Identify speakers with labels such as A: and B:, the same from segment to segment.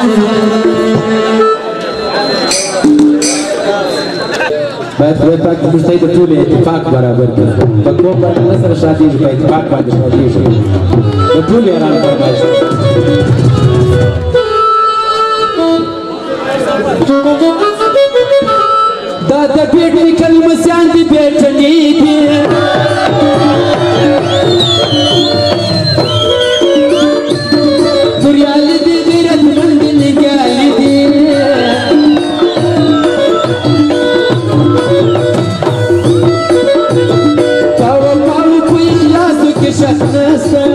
A: باید خدای پاک موږ ته د ټولو اتفاق برابر کړي په کوم باندې نه سره شادېږي په اتفاق باندې شادېږي د ټولو یې رافرمایش دا د پیټې کلمسیان دي پیټني دي توریالي دي غیرتمند نګالي دي شک نستا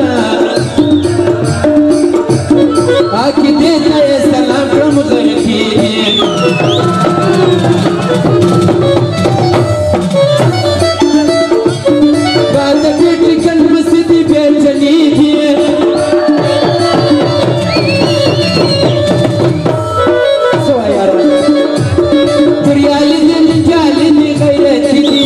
A: آکی دیتا ہے سلام کرم غرقی بات پیٹی کن مسیدی بیٹنی تھی سوا یار تریالی دن جالی دی غیرتی دی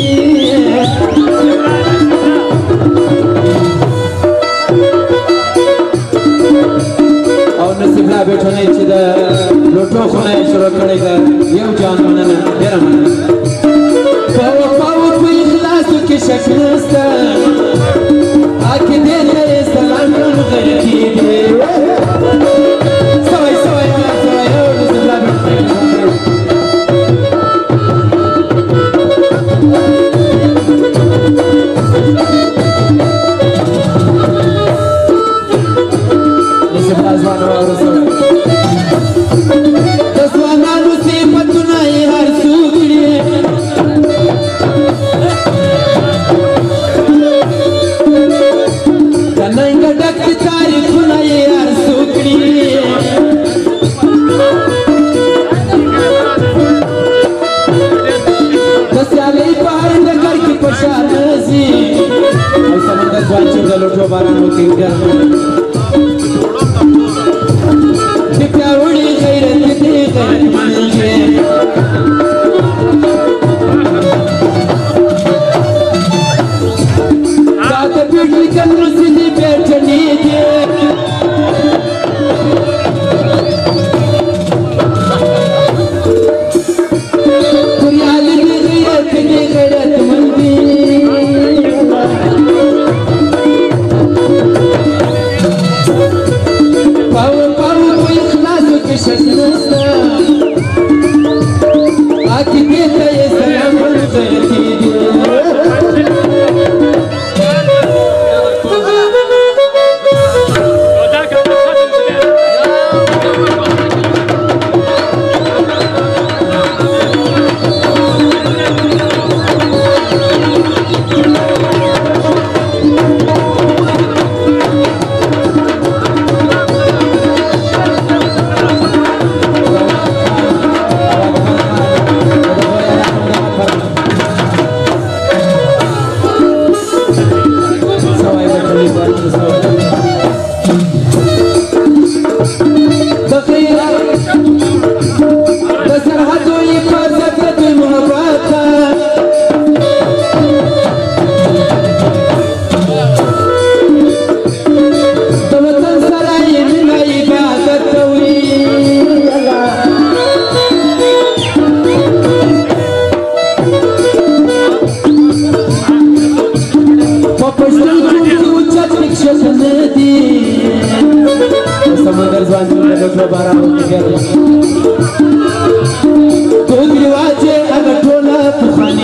A: نصیب لا بیٹھنے چی دا لوٹو خونه شروع کړی دا یو جان مننه ډیره مننه په وفاو په اخلاصو کې شک نسته آکې دې ته سلام کړم غیرتي دی سوی سوی سوی یو نصیب لا بیٹھنے لوٹو بارانو کی پیاوڑی غیرت دی غیرت منجے داد پیڑی کن رسیدی بیٹھنی دی توریالی دی غیرت مندی شک نستا آکی دیتا یہ سلام غیرتی دی समंदर ځوان چې لوټو بارانو کې ګرځي تو دیواجه هغه ټوله پخواني